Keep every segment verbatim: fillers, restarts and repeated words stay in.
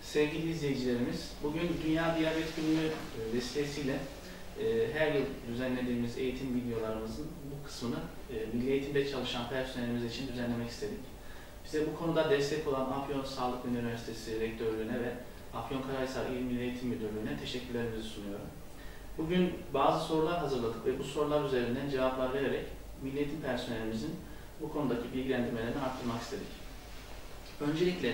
Sevgili izleyicilerimiz, bugün Dünya Diyabet Günü vesilesiyle e, her yıl düzenlediğimiz eğitim videolarımızın bu kısmını e, Milli Eğitim'de çalışan personelimiz için düzenlemek istedik. Bize bu konuda destek olan Afyon Sağlık Üniversitesi Rektörlüğü'ne ve Afyonkarahisar İl Milli Eğitim Müdürlüğü'ne teşekkürlerimizi sunuyorum. Bugün bazı sorular hazırladık ve bu sorular üzerinden cevaplar vererek Milli Eğitim personelimizin bu konudaki bilgilendirmelerini arttırmak istedik. Öncelikle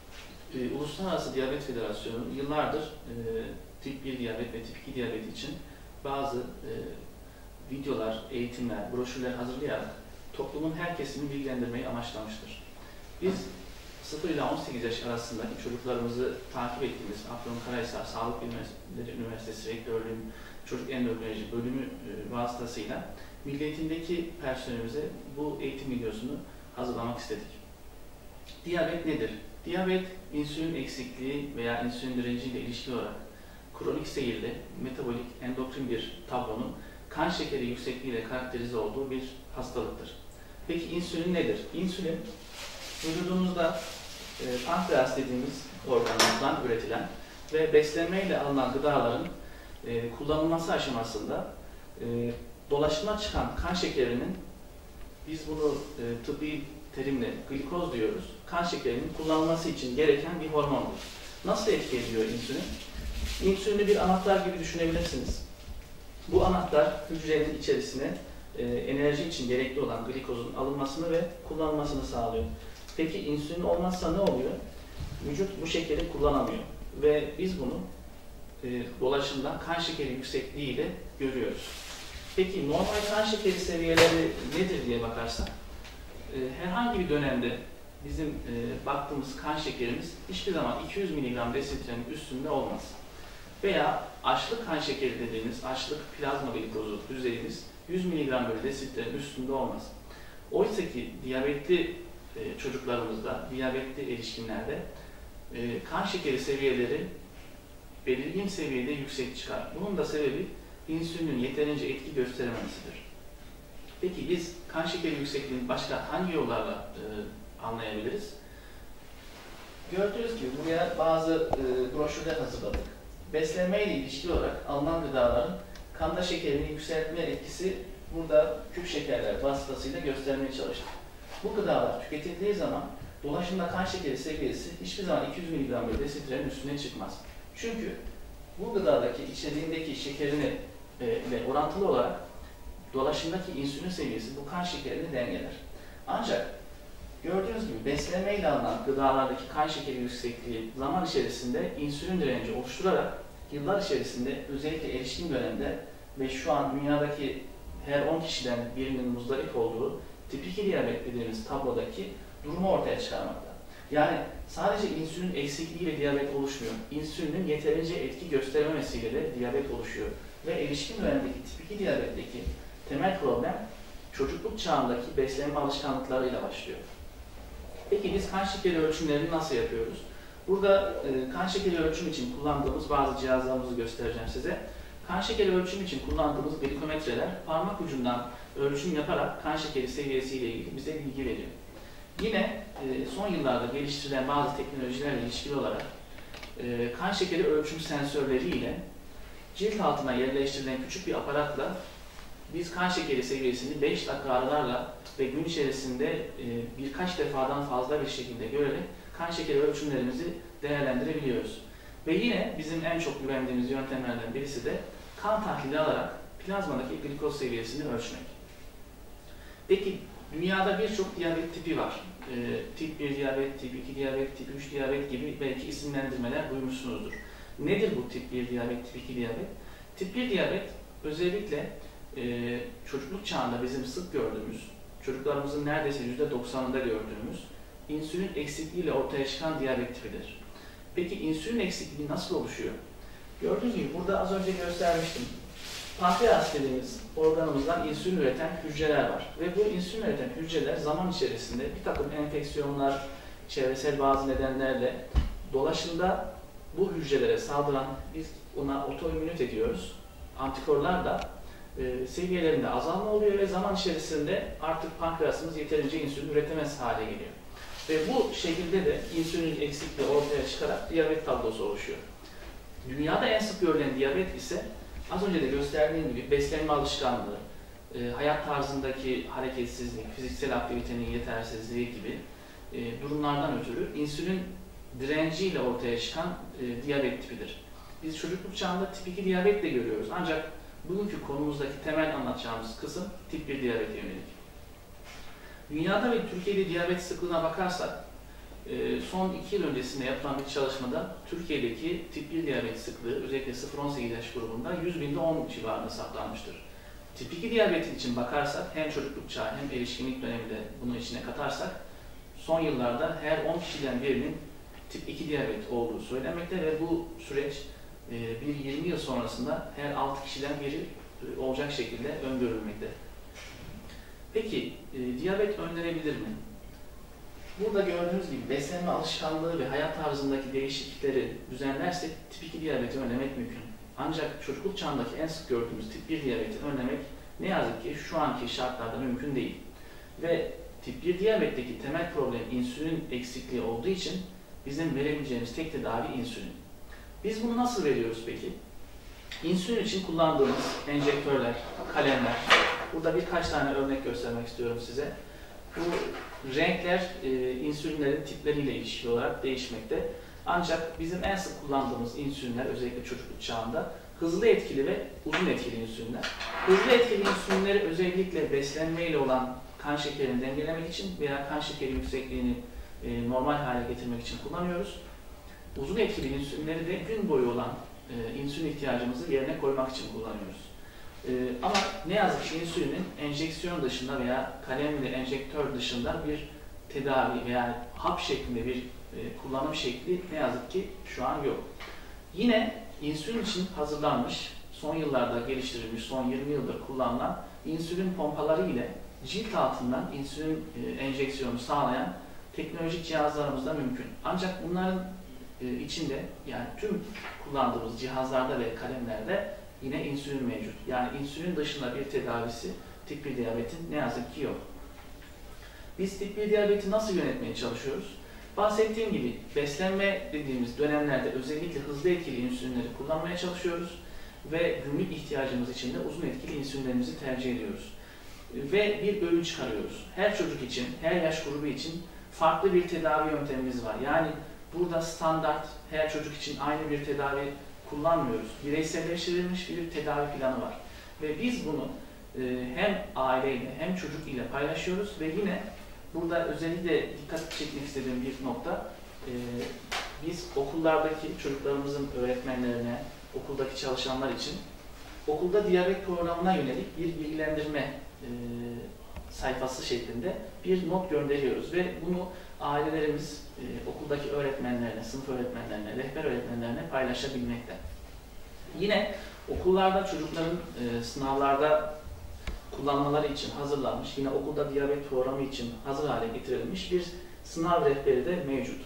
e, Uluslararası Diyabet Federasyonu yıllardır e, tip bir diyabet ve tip iki diyabet için bazı e, videolar, eğitimler, broşürler hazırlayarak toplumun her kesimini bilgilendirmeyi amaçlamıştır. Biz sıfır ile on sekiz yaş arasındaki çocuklarımızı takip ettiğimiz Afyonkarahisar Sağlık Bilimleri Üniversitesi Rektörlüğü'nün Çocuk Endokrinoloji bölümü e, vasıtasıyla Milli Eğitim'deki personelimize bu eğitim videosunu hazırlamak istedik. Diyabet nedir? Diyabet, insülin eksikliği veya insülin direnciyle ilişkili olarak kronik seyirli, metabolik, endokrin bir tablonun kan şekeri yüksekliğiyle karakterize olduğu bir hastalıktır. Peki insülin nedir? İnsülin, vücudumuzda e, pankreas dediğimiz organımızdan üretilen ve beslenmeyle alınan gıdaların e, kullanılması aşamasında e, dolaşıma çıkan kan şekerinin, biz bunu e, tıbbi terimle glikoz diyoruz, kan şekerinin kullanılması için gereken bir hormondur. Nasıl etki ediyor insülin? İnsülini bir anahtar gibi düşünebilirsiniz. Bu anahtar hücrenin içerisine e, enerji için gerekli olan glikozun alınmasını ve kullanılmasını sağlıyor. Peki insülin olmazsa ne oluyor? Vücut bu şekeri kullanamıyor ve biz bunu e, dolaşımdan kan şekeri yüksekliğiyle görüyoruz. Peki normal kan şekeri seviyeleri nedir diye bakarsak, e, herhangi bir dönemde bizim e, baktığımız kan şekerimiz hiçbir zaman iki yüz miligram desilitrenin üstünde olmaz. Veya açlık kan şekeri dediğimiz açlık plazma glikozu düzeyimiz yüz miligram bölü desilitrenin üstünde olmaz. Oysa ki diyabetli e, çocuklarımızda, diyabetli erişkinlerde e, kan şekeri seviyeleri belirgin seviyede yüksek çıkar. Bunun da sebebi insülinin yeterince etki gösterememesidir. Peki biz kan şekeri yüksekliğini başka hangi yollarla e, anlayabiliriz? Gördüğünüz gibi buraya bazı e, broşürler hazırladık. Beslenme ile ilişkili olarak alınan gıdaların kanda şekerini yükseltme etkisi burada küp şekerler vasıtasıyla göstermeye çalıştık. Bu gıdalar tüketildiği zaman dolaşımda kan şekeri seviyesi hiçbir zaman iki yüz miligram bölü desilitrenin üstüne çıkmaz. Çünkü bu gıdadaki içeriğindeki şekerini e, ile orantılı olarak dolaşımdaki insülin seviyesi bu kan şekerini dengeler. Ancak gördüğünüz gibi beslenmeyle alınan gıdalardaki kan şekeri yüksekliği zaman içerisinde insülin direnci oluşturarak yıllar içerisinde özellikle erişkin dönemde ve şu an dünyadaki her on kişiden birinin muzdarip olduğu tip iki diyabet dediğimiz tablodaki durumu ortaya çıkarmakta. Yani sadece insülin eksikliğiyle diyabet oluşmuyor. İnsülinin yeterince etki gösterememesiyle de diyabet oluşuyor. Ve erişkin dönemdeki tip iki diyabetteki temel problem çocukluk çağındaki beslenme alışkanlıklarıyla başlıyor. Peki biz kan şekeri ölçümlerini nasıl yapıyoruz? Burada e, kan şekeri ölçüm için kullandığımız bazı cihazlarımızı göstereceğim size. Kan şekeri ölçüm için kullandığımız glikometreler parmak ucundan ölçüm yaparak kan şekeri seviyesiyle ilgili bize bilgi veriyor. Yine e, son yıllarda geliştirilen bazı teknolojilerle ilişkili olarak e, kan şekeri ölçüm sensörleri ile cilt altına yerleştirilen küçük bir aparatla biz kan şekeri seviyesini beş dakika aralarla ve gün içerisinde e, birkaç defadan fazla bir şekilde görerek kan şekeri ölçümlerimizi değerlendirebiliyoruz. Ve yine bizim en çok güvendiğimiz yöntemlerden birisi de kan tahlili alarak plazmadaki glikoz seviyesini ölçmek. Peki dünyada birçok diyabet tipi var. E, tip bir diyabet, tip iki diyabet, tip üç diyabet gibi belki isimlendirmeler duymuşsunuzdur. Nedir bu tip bir diyabet, tip iki diyabet? Tip bir diyabet özellikle e, çocukluk çağında bizim sık gördüğümüz, çocuklarımızın neredeyse yüzde doksanında gördüğümüz insülin eksikliğiyle ortaya çıkan diyabet tipidir. Peki insülin eksikliği nasıl oluşuyor? Gördüğünüz gibi burada az önce göstermiştim. Pankreas dediğimiz organımızdan insülin üreten hücreler var. Ve bu insülin üreten hücreler zaman içerisinde bir takım enfeksiyonlar, çevresel bazı nedenlerle dolaşımda bu hücrelere saldıran, biz ona otoimmünite diyoruz, antikorlar da e, seviyelerinde azalma oluyor ve zaman içerisinde artık pankreasımız yeterince insülin üretemez hale geliyor. Ve bu şekilde de insülin eksikliği ortaya çıkarak diyabet tablosu oluşuyor. Dünyada en sık görülen diyabet ise az önce de gösterdiğim gibi beslenme alışkanlığı, e, hayat tarzındaki hareketsizlik, fiziksel aktivitenin yetersizliği gibi e, durumlardan ötürü insülin direnciyle ortaya çıkan e, diyabet tipidir. Biz çocukluk çağında tip iki diyabet de görüyoruz. Ancak bugünkü konumuzdaki temel anlatacağımız kısım tip bir diyabete yönelik. Dünyada ve Türkiye'de diyabet sıklığına bakarsak, son iki yıl öncesinde yapılan bir çalışmada Türkiye'deki tip bir diyabet sıklığı özellikle sıfır on sekiz yaş grubunda yüz binde on civarında saptanmıştır. Tip iki diyabeti için bakarsak hem çocukluk çağı hem erişkinlik döneminde bunu içine katarsak son yıllarda her on kişiden birinin tip iki diyabet olduğu söylenmekte ve bu süreç bir yirmi yıl sonrasında her altı kişiden biri olacak şekilde öngörülmekte. Peki, e, diyabet önlenebilir mi? Burada gördüğünüz gibi beslenme alışkanlığı ve hayat tarzındaki değişiklikleri düzenlersek tip iki diyabeti önlemek mümkün. Ancak çocukluk çağındaki en sık gördüğümüz tip bir diyabeti önlemek ne yazık ki şu anki şartlarda mümkün değil. Ve tip bir diyabetteki temel problem insülin eksikliği olduğu için bizim verebileceğimiz tek tedavi insülin. Biz bunu nasıl veriyoruz peki? İnsülin için kullandığımız enjektörler, kalemler, burada birkaç tane örnek göstermek istiyorum size. Bu renkler e, insülinlerin tipleriyle ilişkili olarak değişmekte. Ancak bizim en sık kullandığımız insülinler özellikle çocukluk çağında hızlı etkili ve uzun etkili insülinler. Hızlı etkili insülinleri özellikle beslenmeyle olan kan şekerini dengelemek için veya kan şekeri yüksekliğini e, normal hale getirmek için kullanıyoruz. Uzun etkili insülinleri de gün boyu olan e, insülin ihtiyacımızı yerine koymak için kullanıyoruz. E, ama ne yazık ki insülinin enjeksiyon dışında veya kalemli enjektör dışında bir tedavi veya hap şeklinde bir e, kullanım şekli ne yazık ki şu an yok. Yine insülin için hazırlanmış, son yıllarda geliştirilmiş, son yirmi yıldır kullanılan insülin pompaları ile cilt altından insülin e, enjeksiyonu sağlayan teknolojik cihazlarımız da mümkün. Ancak bunların e, içinde yani tüm kullandığımız cihazlarda ve kalemlerde yine insülin mevcut. Yani insülin dışında bir tedavisi tip bir diyabetin ne yazık ki yok. Biz tip bir diyabeti nasıl yönetmeye çalışıyoruz? Bahsettiğim gibi beslenme dediğimiz dönemlerde özellikle hızlı etkili insülinleri kullanmaya çalışıyoruz ve günlük ihtiyacımız için de uzun etkili insülinlerimizi tercih ediyoruz. Ve bir öğün çıkarıyoruz. Her çocuk için, her yaş grubu için farklı bir tedavi yöntemimiz var. Yani burada standart her çocuk için aynı bir tedavi kullanmıyoruz. Bireyselleştirilmiş bir tedavi planı var. Ve biz bunu e, hem aileyle hem çocuk ile paylaşıyoruz ve yine burada özellikle dikkat çekmek istediğim bir nokta, e, biz okullardaki çocuklarımızın öğretmenlerine, okuldaki çalışanlar için okulda diyabet programına yönelik bir bilgilendirme e, sayfası şeklinde bir not gönderiyoruz ve bunu ailelerimiz e, okuldaki öğretmenlerine, sınıf öğretmenlerine, rehber öğretmenlerine paylaşabilmekte. Yine okullarda çocukların e, sınavlarda kullanmaları için hazırlanmış, yine okulda diyabet programı için hazır hale getirilmiş bir sınav rehberi de mevcut.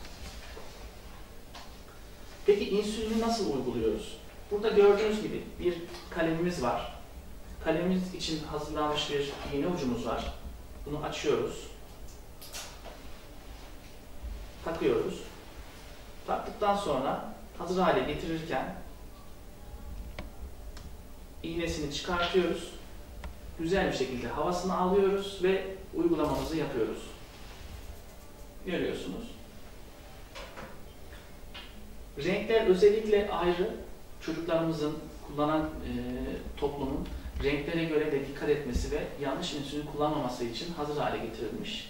Peki insülini nasıl uyguluyoruz? Burada gördüğünüz gibi bir kalemimiz var. Kalemimiz için hazırlanmış bir iğne ucumuz var. Bunu açıyoruz. Takıyoruz. Taktıktan sonra hazır hale getirirken iğnesini çıkartıyoruz. Güzel bir şekilde havasını alıyoruz ve uygulamamızı yapıyoruz. Görüyorsunuz. Renkler özellikle ayrı. Çocuklarımızın, kullanan e, toplumun renklere göre de dikkat etmesi ve yanlış insülin kullanmaması için hazır hale getirilmiş.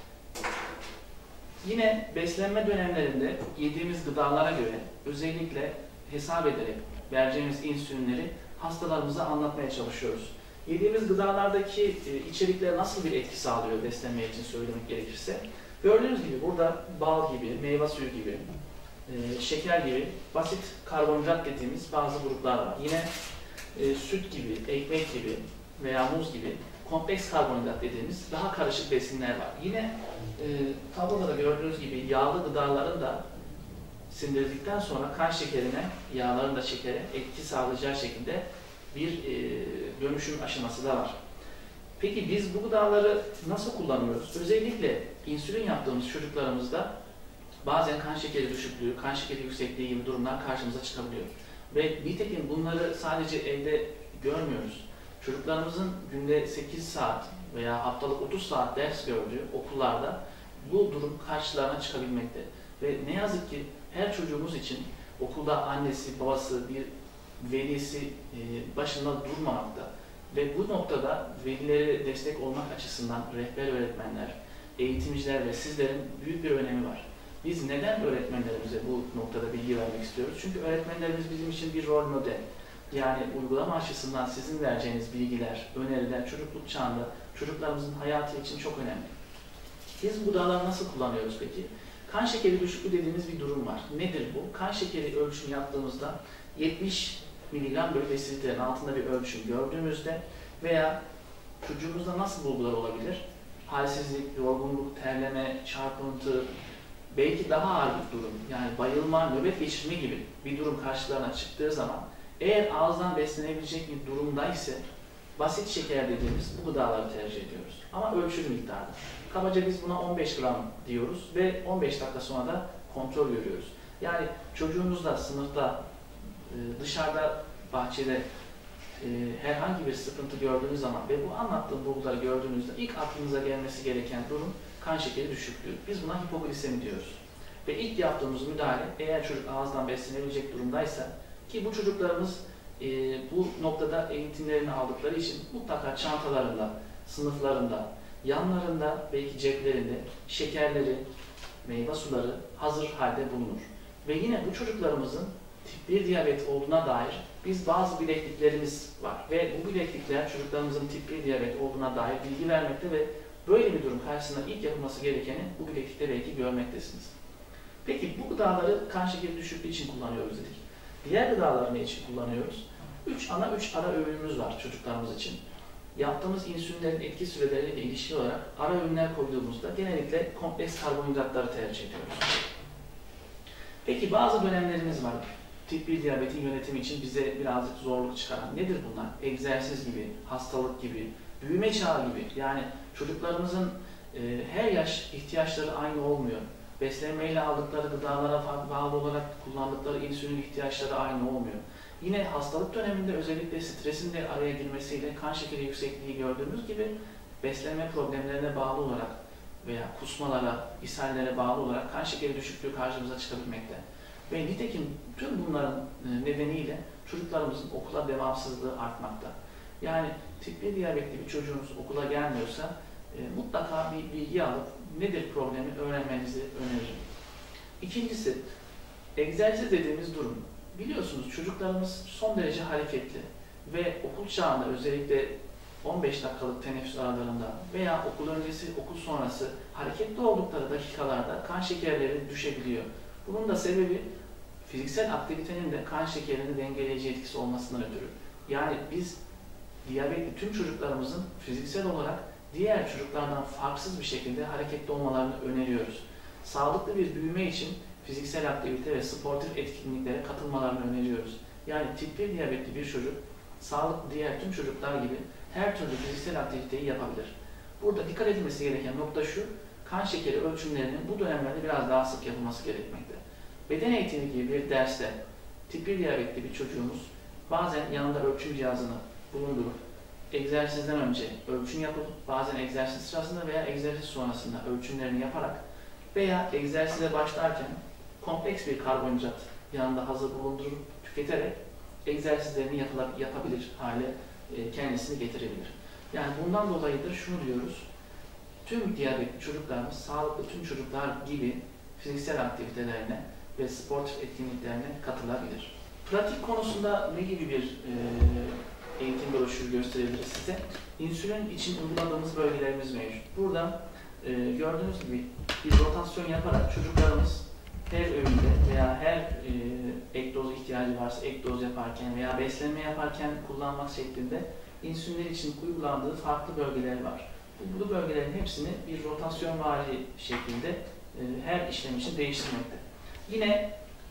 Yine beslenme dönemlerinde yediğimiz gıdalara göre özellikle hesap ederek vereceğimiz insülinleri hastalarımıza anlatmaya çalışıyoruz. Yediğimiz gıdalardaki e, içerikler nasıl bir etki sağlıyor beslenme için söylemek gerekirse. Gördüğünüz gibi burada bal gibi, meyve suyu gibi, e, şeker gibi basit karbonhidrat dediğimiz bazı gruplar var. Yine e, süt gibi, ekmek gibi veya muz gibi kompleks karbonhidrat dediğimiz daha karışık besinler var. Yine e, tabloda da gördüğünüz gibi yağlı gıdaların da sindirdikten sonra kan şekerine, yağların da şekere etki sağlayacağı şekilde bir e, dönüşüm aşaması da var. Peki biz bu gıdaları nasıl kullanıyoruz? Özellikle insülin yaptığımız çocuklarımızda bazen kan şekeri düşüklüğü, kan şekeri yüksekliği gibi durumlar karşımıza çıkabiliyor. Ve nitekim bunları sadece evde görmüyoruz. Çocuklarımızın günde sekiz saat veya haftalık otuz saat ders gördüğü okullarda bu durum karşılarına çıkabilmekte. Ve ne yazık ki her çocuğumuz için okulda annesi, babası, bir velisi başında durmamakta. Ve bu noktada velilere destek olmak açısından rehber öğretmenler, eğitimciler ve sizlerin büyük bir önemi var. Biz neden öğretmenlerimize bu noktada bilgi vermek istiyoruz? Çünkü öğretmenlerimiz bizim için bir rol model. Yani uygulama açısından sizin vereceğiniz bilgiler, öneriler çocukluk çağında çocuklarımızın hayatı için çok önemli. Biz bu gıdaları nasıl kullanıyoruz peki? Kan şekeri düşüklüğü dediğimiz bir durum var. Nedir bu? Kan şekeri ölçümü yaptığımızda yetmiş miligram bölü desilitrenin altında bir ölçüm gördüğümüzde veya çocuğumuzda nasıl bulgular olabilir? Halsizlik, yorgunluk, terleme, çarpıntı, belki daha ağır bir durum, yani bayılma, nöbet geçirme gibi bir durum karşılarına çıktığı zaman eğer ağızdan beslenebilecek bir durumda ise basit şeker dediğimiz bu gıdaları tercih ediyoruz. Ama ölçülü miktarda. Kabaca biz buna on beş gram diyoruz ve on beş dakika sonra da kontrol görüyoruz. Yani çocuğunuzda sınıfta, dışarıda, bahçede herhangi bir sıkıntı gördüğünüz zaman ve bu anlattığım bulguları gördüğünüzde ilk aklınıza gelmesi gereken durum kan şekeri düşüklüğü. Biz buna hipoglisemi diyoruz. Ve ilk yaptığımız müdahale eğer çocuk ağızdan beslenebilecek durumdaysa ki bu çocuklarımız e, bu noktada eğitimlerini aldıkları için mutlaka çantalarında, sınıflarında, yanlarında, belki ceplerinde şekerleri, meyve suları hazır halde bulunur. Ve yine bu çocuklarımızın tip bir diyabet olduğuna dair biz bazı bilekliklerimiz var. Ve bu bileklikler çocuklarımızın tip bir diyabet olduğuna dair bilgi vermekte ve böyle bir durum karşısında ilk yapılması gerekeni bu bileklikte belki görmektesiniz. Peki bu gıdaları kan şekeri düşüklüğü için kullanıyoruz dedik. Diğer gıdaları ne için kullanıyoruz? Üç ana üç ara öğünümüz var çocuklarımız için. Yaptığımız insülinlerin etki süreleriyle ilişkili olarak ara öğünler koyduğumuzda genellikle kompleks karbonhidratları tercih ediyoruz. Peki bazı dönemlerimiz var. Tip bir diyabetin yönetimi için bize birazcık zorluk çıkaran nedir bunlar? Egzersiz gibi, hastalık gibi, büyüme çağı gibi. Yani çocuklarımızın e, her yaş ihtiyaçları aynı olmuyor. Beslenmeyle aldıkları gıdalara bağlı olarak kullandıkları insülin ihtiyaçları aynı olmuyor. Yine hastalık döneminde özellikle stresin de araya girmesiyle kan şekeri yüksekliği gördüğümüz gibi beslenme problemlerine bağlı olarak veya kusmalara, ishallere bağlı olarak kan şekeri düşüklüğü karşımıza çıkabilmekte. Ve nitekim tüm bunların nedeniyle çocuklarımızın okula devamsızlığı artmakta. Yani tip bir diyabetli bir çocuğunuz okula gelmiyorsa e, mutlaka bir bilgi alıp nedir problemi öğrenmenizi öneririm. İkincisi, egzersiz dediğimiz durum. Biliyorsunuz çocuklarımız son derece hareketli ve okul çağında özellikle on beş dakikalık teneffüs aralarında veya okul öncesi, okul sonrası hareketli oldukları dakikalarda kan şekerleri düşebiliyor. Bunun da sebebi fiziksel aktivitenin de kan şekerini dengeleyici etkisi olmasından ötürü. Yani biz diyabetli tüm çocuklarımızın fiziksel olarak diğer çocuklardan farksız bir şekilde hareketli olmalarını öneriyoruz. Sağlıklı bir büyüme için fiziksel aktivite ve sportif etkinliklere katılmalarını öneriyoruz. Yani tip bir diyabetli bir çocuk, sağlıklı diğer tüm çocuklar gibi her türlü fiziksel aktiviteyi yapabilir. Burada dikkat edilmesi gereken nokta şu, kan şekeri ölçümlerinin bu dönemlerde biraz daha sık yapılması gerekmekte. Beden eğitimi gibi bir derste tip bir diyabetli bir çocuğumuz bazen yanında ölçüm cihazını bulundurup egzersizden önce ölçüm yapıp bazen egzersiz sırasında veya egzersiz sonrasında ölçümlerini yaparak veya egzersize başlarken kompleks bir karbonhidrat yanında hazır bulundurup tüketerek egzersizlerini yapabilir hale kendisini getirebilir. Yani bundan dolayıdır şunu diyoruz, tüm diyabetli çocuklarımız sağlıklı tüm çocuklar gibi fiziksel aktivitelerine ve sportif etkinliklerine katılabilir. Pratik konusunda ne gibi bir e, eğitim broşürü gösterebiliriz size? İnsülin için uyguladığımız bölgelerimiz mevcut. Burada e, gördüğünüz gibi bir rotasyon yaparak çocuklarımız her öğünde veya her e, ek doz ihtiyacı varsa ek doz yaparken veya beslenme yaparken kullanmak şeklinde insülinler için uygulandığı farklı bölgeler var. Bu, bu bölgelerin hepsini bir rotasyonvari şekilde e, her işlem için değiştirmekte. Yine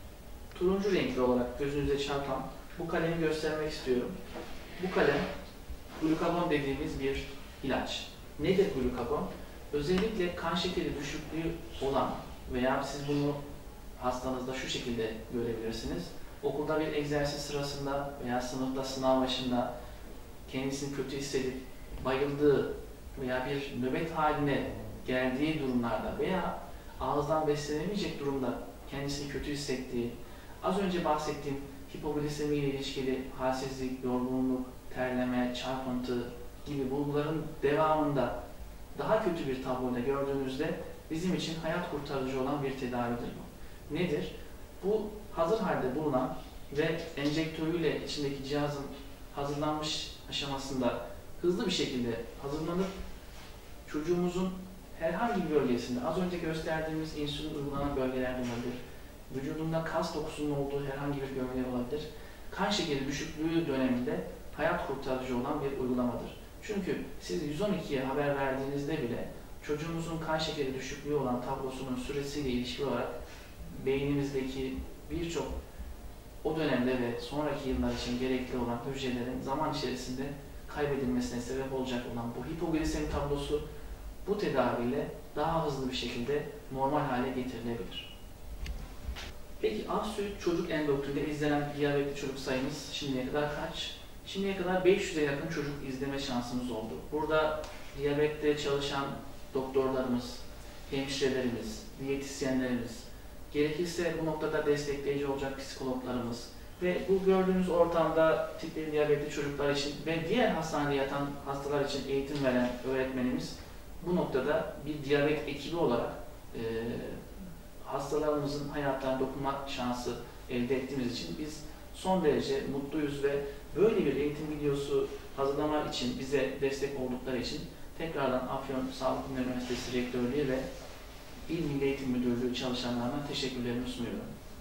turuncu renkli olarak gözünüze çarpan bu kalemi göstermek istiyorum. Bu kalem glukagon dediğimiz bir ilaç. Nedir glukagon? Özellikle kan şekeri düşüklüğü olan veya siz bunu hastanızda şu şekilde görebilirsiniz. Okulda bir egzersiz sırasında veya sınıfta sınav başında kendisini kötü hissedip bayıldığı veya bir nöbet haline geldiği durumlarda veya ağızdan beslenemeyecek durumda kendisini kötü hissettiği, az önce bahsettiğim hipoglisemi ile ilişkili halsizlik, yorgunluk, terleme, çarpıntı gibi bulguların devamında daha kötü bir tabloda gördüğünüzde bizim için hayat kurtarıcı olan bir tedavidir bu. Nedir? Bu hazır halde bulunan ve enjektörüyle içindeki cihazın hazırlanmış aşamasında hızlı bir şekilde hazırlanıp çocuğumuzun herhangi bir bölgesinde, az önce gösterdiğimiz insülin uygulanan bölgelerde olabilir, vücudunda kas dokusunun olduğu herhangi bir bölge olabilir, kan şekeri düşüklüğü döneminde hayat kurtarıcı olan bir uygulamadır. Çünkü siz yüz on ikiye haber verdiğinizde bile çocuğumuzun kan şekeri düşüklüğü olan tablosunun süresiyle ilişkili olarak beynimizdeki birçok o dönemde ve sonraki yıllar için gerekli olan hücrelerin zaman içerisinde kaybedilmesine sebep olacak olan bu hipoglisemi tablosu bu tedaviyle daha hızlı bir şekilde normal hale getirilebilir. Peki az süt çocuk endokrininde izlenen diyabetli çocuk sayımız şimdiye kadar kaç? Şimdiye kadar beş yüze yakın çocuk izleme şansımız oldu. Burada diyabette çalışan doktorlarımız, hemşirelerimiz, diyetisyenlerimiz, gerekirse bu noktada destekleyici olacak psikologlarımız ve bu gördüğünüz ortamda tip bir diyabetli çocuklar için ve diğer hastanede yatan hastalar için eğitim veren öğretmenimiz bu noktada bir diyabet ekibi olarak e, hastalarımızın hayatlarına dokunma şansı elde ettiğimiz için biz son derece mutluyuz ve böyle bir eğitim videosu hazırlamak için bize destek oldukları için tekrardan Afyon Sağlık Üniversitesi Rektörlüğü ve İl Milli Eğitim Müdürlüğü çalışanlarına teşekkürlerimi sunuyorum.